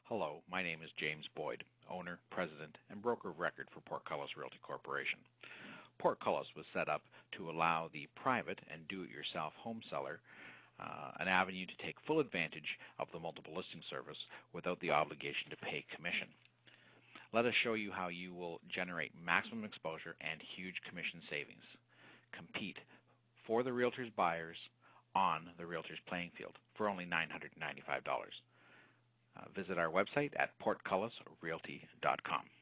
Hello, my name is James Boyd, owner, president, and broker of record for Portcullis Realty Corporation. Portcullis was set up to allow the private and do-it-yourself home seller an avenue to take full advantage of the multiple listing service without the obligation to pay commission. Let us show you how you will generate maximum exposure and huge commission savings. Compete for the realtor's buyers on the realtor's playing field for only $995. Visit our website at portcullisrealty.com.